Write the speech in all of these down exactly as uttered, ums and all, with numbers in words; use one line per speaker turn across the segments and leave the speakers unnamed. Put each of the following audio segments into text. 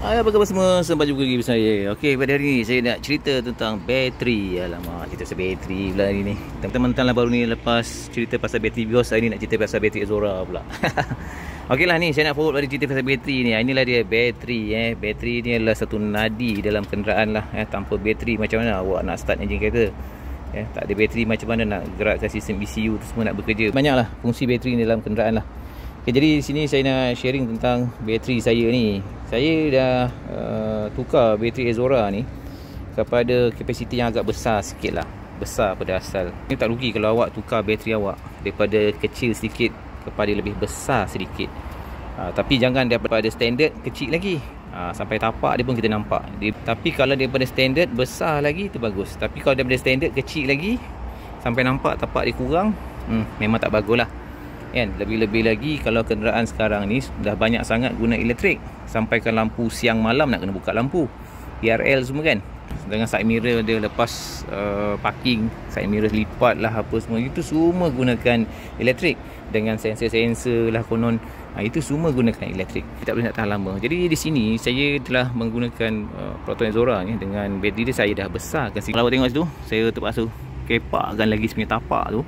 Hai, apa khabar semua? Sampai jumpa lagi bersama saya. Okey, pada hari ni saya nak cerita tentang bateri. Alamak, cerita pasal bateri pula hari ni. Teman-teman lah baru ni lepas cerita pasal bateri BIOS, hari ni nak cerita pasal bateri Azora pula. Okey lah, ni saya nak forward pada cerita pasal bateri ni. Inilah dia bateri eh. Bateri ni adalah satu nadi dalam kenderaan lah eh. Tanpa bateri macam mana awak nak start enjin kereta? Eh, tak ada bateri macam mana nak gerakkan sistem E C U tu semua nak bekerja. Banyaklah fungsi bateri ni dalam kenderaan lah. Okay, jadi di sini saya nak sharing tentang bateri saya ni. Saya dah uh, tukar bateri Azora ni kepada kapasiti yang agak besar sikit lah. Besar pada asal. Ini tak rugi kalau awak tukar bateri awak daripada kecil sedikit kepada lebih besar sedikit. uh, Tapi jangan daripada standard kecil lagi. uh, Sampai tapak dia pun kita nampak dia, Tapi kalau daripada standard besar lagi tu bagus. Tapi kalau daripada standard kecil lagi sampai nampak tapak dia kurang, hmm, memang tak bagus lah kan. Lebih-lebih lagi kalau kenderaan sekarang ni dah banyak sangat guna elektrik, sampaikan lampu siang malam nak kena buka lampu E R L semua kan. Dengan side mirror dia lepas uh, parking, side mirror lipat lah apa semua, itu semua gunakan elektrik. Dengan sensor-sensor lah konon, ha, itu semua gunakan elektrik. Tak boleh nak tahan lama. Jadi di sini saya telah menggunakan uh, Proton Azora ni dengan bateri dia saya dah besarkan. Kalau awak tengok situ, saya terpaksa kepakkan lagi sebenarnya tapak tu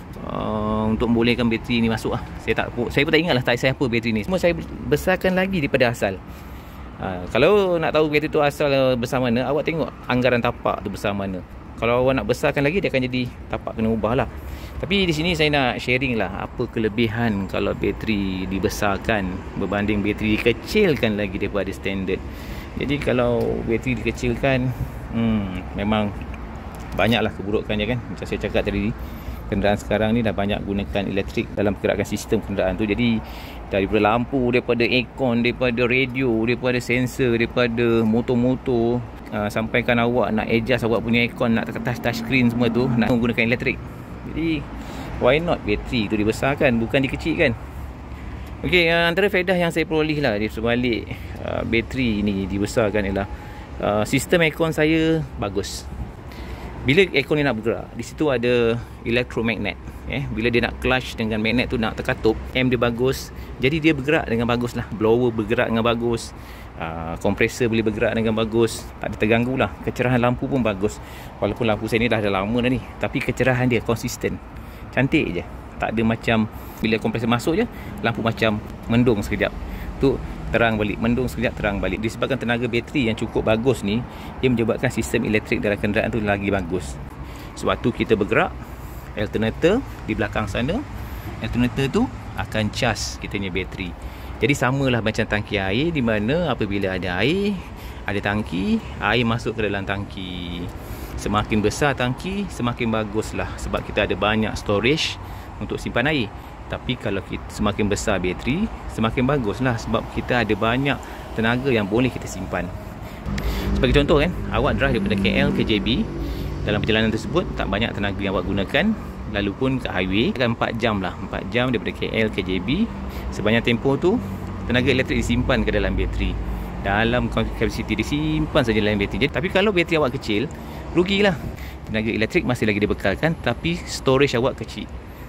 Uh, untuk membolehkan bateri ni masuk lah. Saya tak saya pun tak ingat lah tak saya apa bateri ni. Semua saya besarkan lagi daripada asal. uh, Kalau nak tahu bateri tu asal besar mana, awak tengok anggaran tapak tu besar mana. Kalau awak nak besarkan lagi, dia akan jadi tapak kena ubah lah. Tapi di sini saya nak sharing lah apa kelebihan kalau bateri dibesarkan berbanding bateri dikecilkan lagi daripada standard. Jadi kalau bateri dikecilkan, hmm, memang banyaklah keburukannya kan. Macam saya cakap tadi, kenderaan sekarang ni dah banyak gunakan elektrik dalam pergerakan sistem kenderaan tu. Jadi daripada lampu, daripada aircon, daripada radio, daripada sensor, daripada motor-motor, uh, sampaikan awak nak adjust awak punya aircon, nak touch touch screen semua tu nak menggunakan elektrik. Jadi why not bateri tu dibesarkan, bukan dikecilkan. Okey, uh, antara faedah yang saya peroleh lah di sebalik uh, bateri ni dibesarkan ialah uh, sistem aircon saya bagus. Bila aircon ni nak bergerak, di situ ada elektromagnet. Eh, bila dia nak clutch dengan magnet tu nak terkatup, M dia bagus, jadi dia bergerak dengan bagus lah. Blower bergerak dengan bagus, uh, kompresor boleh bergerak dengan bagus, tak ada terganggu lah. Kecerahan lampu pun bagus. Walaupun lampu saya ni dah ada lama dah ni, tapi kecerahan dia konsisten, cantik je. Tak ada macam bila kompresor masuk je, lampu macam mendung sekejap, tu terang balik, mendung sekejap terang balik. Disebabkan tenaga bateri yang cukup bagus ni, dia menyebabkan sistem elektrik dalam kenderaan tu lagi bagus. Sebab tu kita bergerak, alternator di belakang sana, alternator tu akan cas kita punya bateri. Jadi samalah macam tangki air, di mana apabila ada air, ada tangki, air masuk ke dalam tangki. Semakin besar tangki, semakin baguslah, sebab kita ada banyak storage untuk simpan air. Tapi kalau kita semakin besar bateri, semakin baguslah, sebab kita ada banyak tenaga yang boleh kita simpan. Sebagai contoh kan, awak drive daripada K L ke J B, dalam perjalanan tersebut tak banyak tenaga yang awak gunakan, lalu pun ke highway kan empat jam lah, empat jam daripada K L ke J B. Sebanyak tempoh tu tenaga elektrik disimpan ke dalam bateri, dalam kapasiti disimpan saja dalam bateri. Tapi kalau bateri awak kecil, rugilah. Tenaga elektrik masih lagi dibekalkan, tapi storage awak kecil.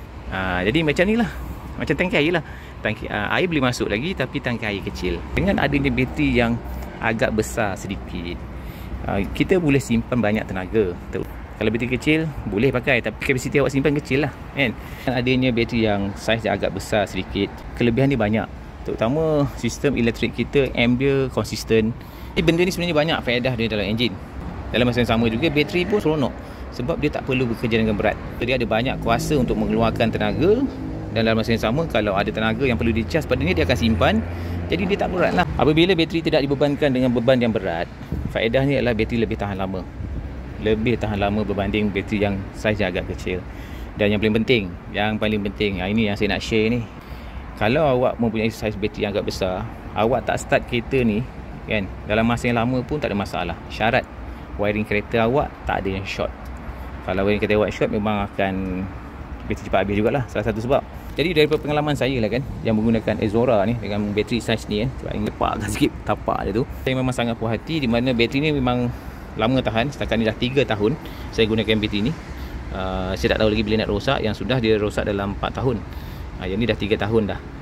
Ha, jadi macam ni lah, macam tangki air lah. Tangki uh, air boleh masuk lagi, tapi tangki air kecil. Dengan adanya bateri yang agak besar sedikit, uh, kita boleh simpan banyak tenaga. Kalau bateri kecil boleh pakai, tapi kapasiti awak simpan kecil lah kan. Dengan adanya bateri yang saiz yang agak besar sedikit, kelebihan dia banyak. Terutama sistem elektrik kita, M dia konsisten. Jadi benda ni sebenarnya banyak faedah dia dalam enjin. Dalam masa yang sama juga, bateri pun seronok, sebab dia tak perlu bekerja dengan berat. Dia ada banyak kuasa untuk mengeluarkan tenaga, dan dalam masa yang sama, kalau ada tenaga yang perlu dicas pada ni, dia akan simpan. Jadi dia tak berat lah. Apabila bateri tidak dibebankan dengan beban yang berat, faedahnya adalah bateri lebih tahan lama. Lebih tahan lama berbanding bateri yang saiz yang agak kecil. Dan yang paling penting, yang paling penting, ini yang saya nak share ni. Kalau awak mempunyai saiz bateri yang agak besar, awak tak start kereta ni kan, dalam masa yang lama pun tak ada masalah. Syarat wiring kereta awak tak ada yang short. Kalau wiring kereta awak short, memang akan bateri cepat habis jugalah, salah satu sebab. Jadi daripada pengalaman saya lah kan, yang menggunakan Azora ni dengan bateri saiz ni, eh, sebab yang lepakkan sikit tapak dia tu, saya memang sangat puas hati, di mana bateri ni memang lama tahan. Setakat ni dah tiga tahun saya gunakan bateri ni. uh, Saya tak tahu lagi bila nak rosak. Yang sudah dia rosak dalam empat tahun. uh, Yang ni dah tiga tahun dah.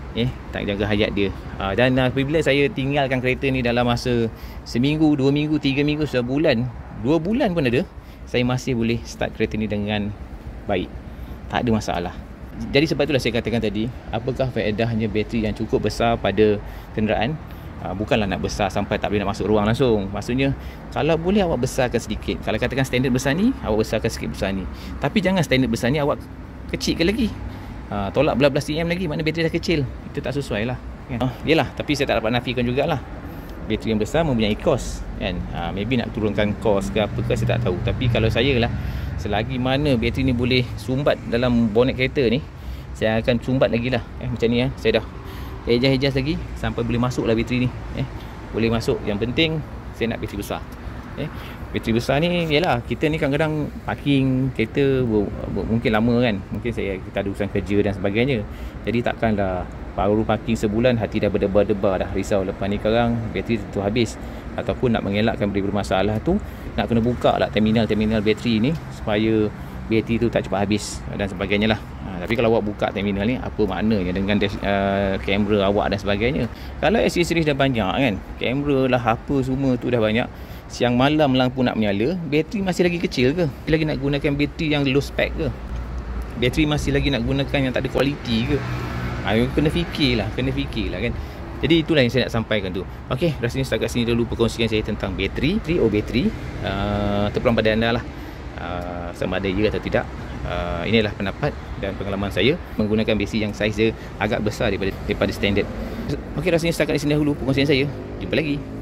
Eh, tak jaga hayat dia. uh, Dan uh, apabila saya tinggalkan kereta ni dalam masa seminggu, dua minggu, tiga minggu, sebulan, dua bulan pun ada, saya masih boleh start kereta ni dengan baik. Tak ada masalah. Jadi sebab itulah saya katakan tadi, apakah faedahnya bateri yang cukup besar pada kenderaan? uh, Bukanlah nak besar sampai tak boleh nak masuk ruang langsung. Maksudnya, kalau boleh awak besarkan sedikit. Kalau katakan standard besar ni, awak besarkan sikit besar ni. Tapi jangan standard besar ni awak kecilkan lagi. Ha, tolak belas-belas cm lagi, mana bateri dah kecil. Itu tak sesuai lah kan? Oh, yelah, tapi saya tak dapat nafikan jugalah, bateri yang besar mempunyai kos kan? Ha, maybe nak turunkan kos ke apa ke, saya tak tahu. Tapi kalau saya lah, selagi mana bateri ni boleh sumbat dalam bonet kereta ni, saya akan sumbat lagi lah eh, macam ni eh. Saya dah adjust-adjust lagi sampai boleh masuk lah bateri ni eh. Boleh masuk. Yang penting saya nak bateri besar eh. Bateri besar ni, yalah, kita ni kadang-kadang parking kereta ber, ber, mungkin lama kan. Mungkin saya kita ada urusan kerja dan sebagainya. Jadi takkanlah baru parking sebulan hati dah berdebar-debar dah risau lepas ni sekarang bateri tu habis. Ataupun nak mengelakkan beri bermasalah tu, nak kena buka lah terminal-terminal bateri ni supaya bateri tu tak cepat habis dan sebagainya lah. Ha, tapi kalau awak buka terminal ni, apa maknanya dengan uh, kamera awak dan sebagainya? Kalau aksesoris dah banyak kan, kamera lah apa semua tu dah banyak, siang malam lampu nak menyala, bateri masih lagi kecil ke? Lagi nak gunakan bateri yang low spec ke? Bateri masih lagi nak gunakan yang tak ada kualiti ke? Ha, kena fikirlah, kena fikirlah kan. Jadi itulah yang saya nak sampaikan tu. Okey, rasanya setakat sini dulu perkongsian saya tentang bateri. Oh bateri, uh, terpulang pada anda lah, uh, sama ada ya atau tidak. Uh, inilah pendapat dan pengalaman saya menggunakan bateri yang saiz dia agak besar daripada, daripada standard. Okey, rasanya setakat di sini dahulu perkongsian saya. Jumpa lagi.